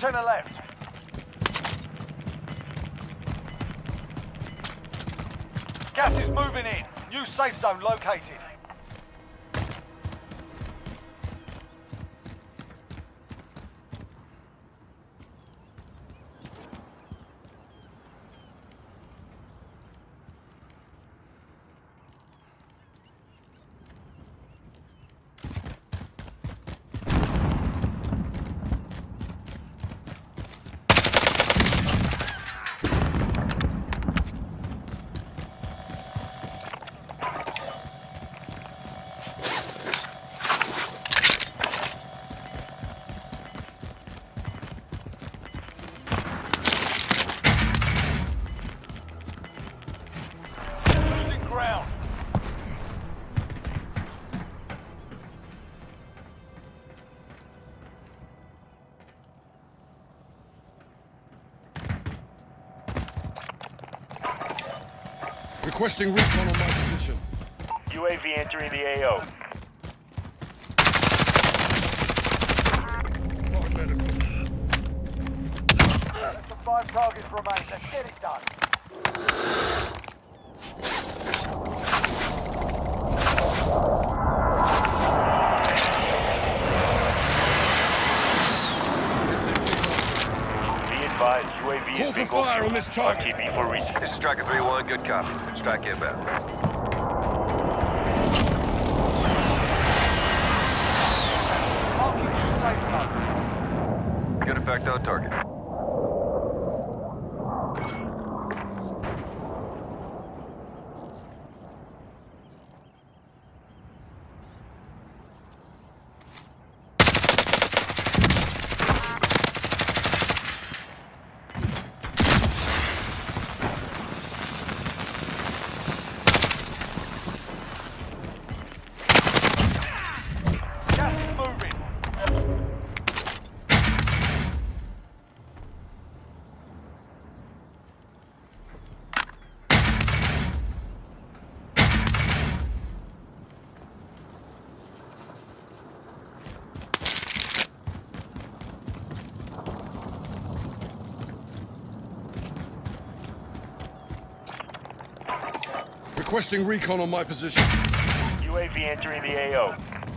to the left. Gas is moving in. New safe zone located. Requesting recon on my position. UAV entering the AO. Less than 5 targets remain. Let's get it done. Be advised, UAV Call is for bingo. fire on this target. RTB for reach. This is Striker 3-1, good copy. Strike inbound. Marking new safe zone. Good effect on target. Gas is moving. Requesting recon on my position. UAV entering the AO.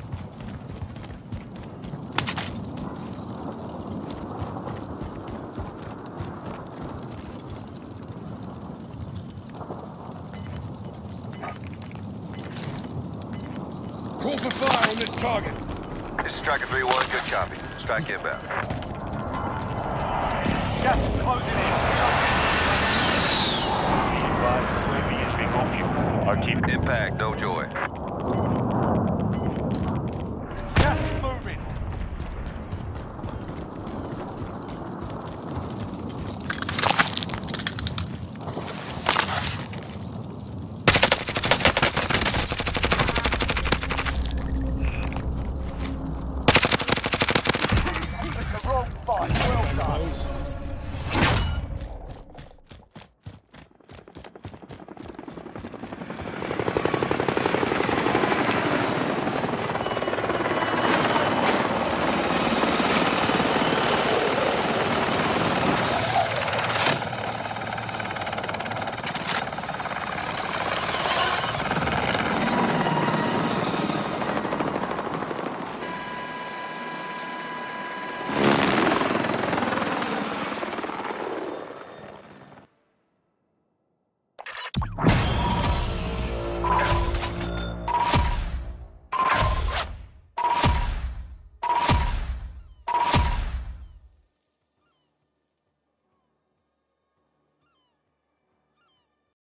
Call for fire on this target. This is Striker 3-1, good copy. Strike inbound. Gas is closing Be advised, UAV is bingo fuel. RTB. Impact, no joy. in. Gas is moving. It's the wrong fight. Well done.